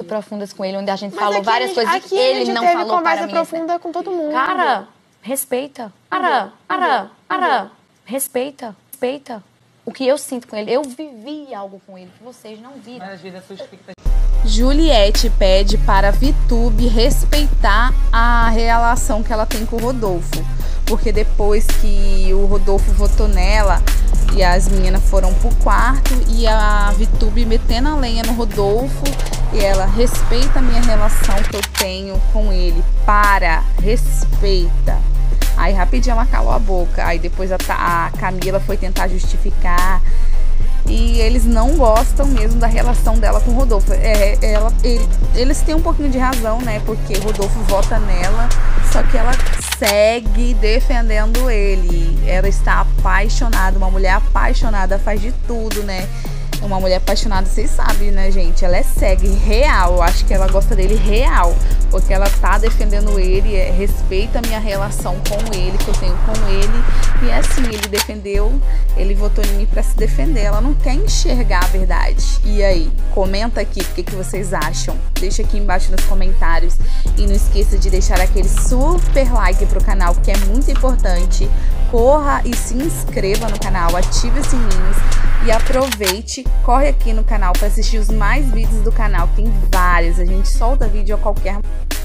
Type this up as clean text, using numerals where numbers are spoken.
profundas com ele, onde a gente falou várias coisas que ele não falou para mim. Aqui a gente teve conversa profunda com todo mundo. Cara, respeita. Respeita. O que eu sinto com ele, eu vivi algo com ele que vocês não viram. Mas às vezes a sua expectativa... Juliette pede para a VTube respeitar a relação que ela tem com o Rodolfo. Porque depois que o Rodolfo votou nela e as meninas foram pro quarto e a VTube metendo a lenha no Rodolfo e ela respeita a minha relação que eu tenho com ele. Respeita. Aí rapidinho ela calou a boca. Aí depois a Camila foi tentar justificar. E eles não gostam mesmo da relação dela com o Rodolfo. Eles têm um pouquinho de razão, né? Porque o Rodolfo vota nela, só que ela segue defendendo ele. Ela está apaixonada, uma mulher apaixonada faz de tudo, né? Uma mulher apaixonada, vocês sabem, né, gente? Ela é cega, real. Eu acho que ela gosta dele real. Porque ela tá defendendo ele, respeita a minha relação com ele, que eu tenho com ele. E assim, ele defendeu, ele votou em mim pra se defender. Ela não quer enxergar a verdade. E aí? Comenta aqui o que vocês acham. Deixa aqui embaixo nos comentários. E não esqueça de deixar aquele super like pro canal, que é muito importante. Corra e se inscreva no canal, ative os sininhos. E aproveite, corre aqui no canal para assistir os mais vídeos do canal. Tem vários, a gente solta vídeo a qualquer momento.